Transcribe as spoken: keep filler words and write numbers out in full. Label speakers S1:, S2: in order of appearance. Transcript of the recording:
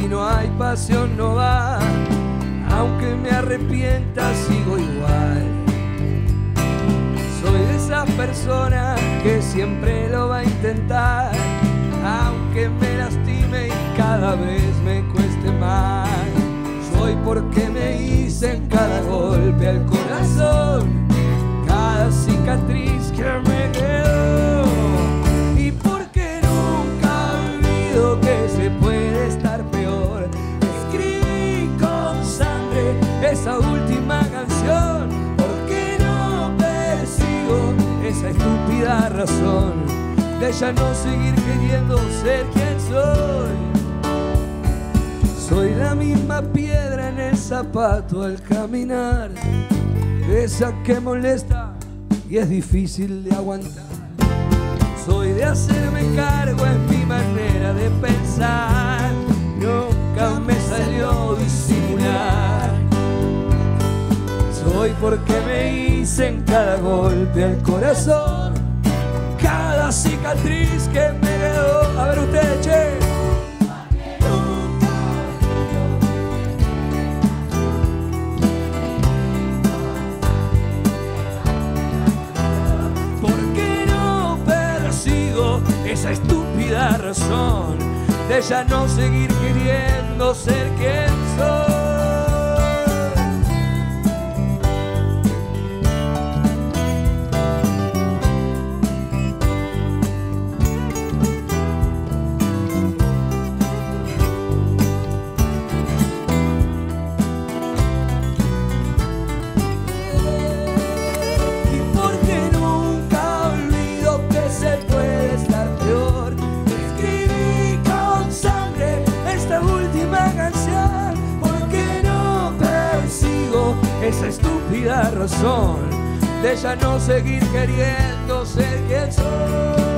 S1: Si no hay pasión no va, aunque me arrepienta sigo igual. Soy de esas personas que siempre lo va a intentar, aunque me lastime y cada vez me cueste más. Soy porque me hice en cada golpe al corazón, cada cicatriz que me quedó, y porque nunca olvido que se puede estar peor. Escribí con sangre esa última canción, porque no persigo esa estúpida razón de ya no seguir queriendo ser quien soy. Soy la misma piedra en el zapato al caminar, esa que molesta y es difícil de aguantar. Soy de hacerme cargo, es mi manera de pensar, nunca me salió disimular. Soy porque me hice en cada golpe al corazón, cada cicatriz que me quedó. A ver ustedes, che. Esa estúpida razón de ya no seguir queriendo ser quien soy. Esa estúpida razón de ya no seguir queriendo ser quien soy.